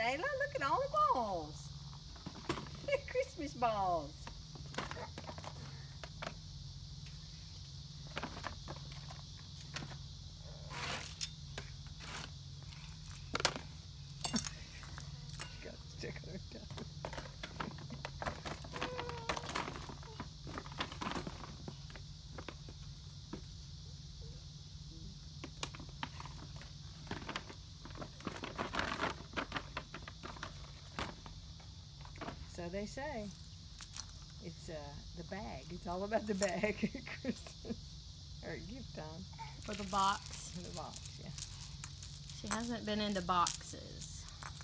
Zayla. Look at all the balls. Christmas balls. So they say. It's the bag. It's all about the bag at Christmas. Or at gift time. For the box. For the box, yeah. She hasn't been into boxes.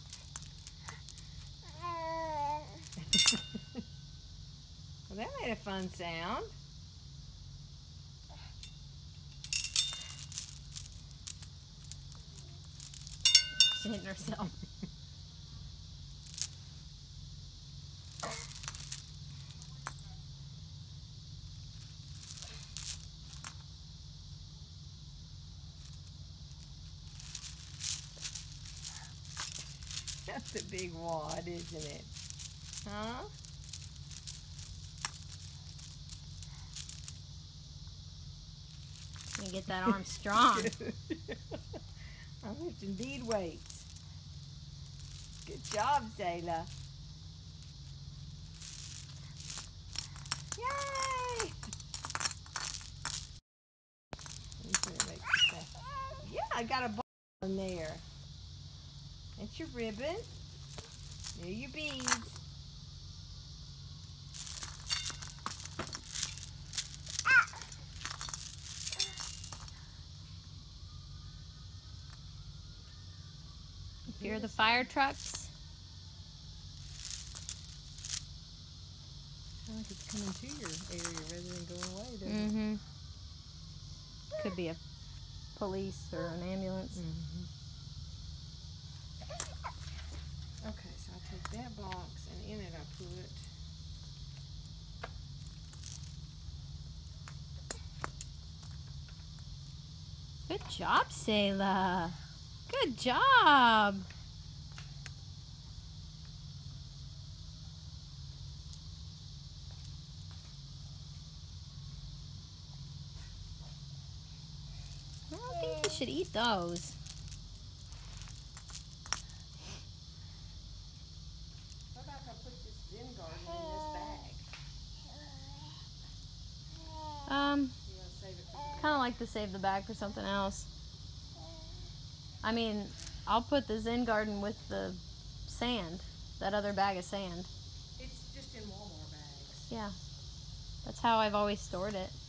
Well, that made a fun sound. She's hitting herself. That's a big wad, isn't it? Huh? You get that arm strong. I'm lifting indeed weights. Good job, Zayla. Yay! Yeah, I got a ball in there. That's your ribbon. There are your beads. Hear the fire trucks? Sounds like it's coming to your area rather than going away, doesn't it? Mm-hmm. Could be a police or an ambulance. Mm-hmm. Okay, so I take that box and in it I put Good job, Zayla. Good job. I don't think you should eat those. What about if I put this Zen Garden in this bag? You want to save it for Kind of like to save the bag for something else. I mean, I'll put the Zen Garden with the sand, that other bag of sand. It's just in Walmart bags. Yeah, that's how I've always stored it.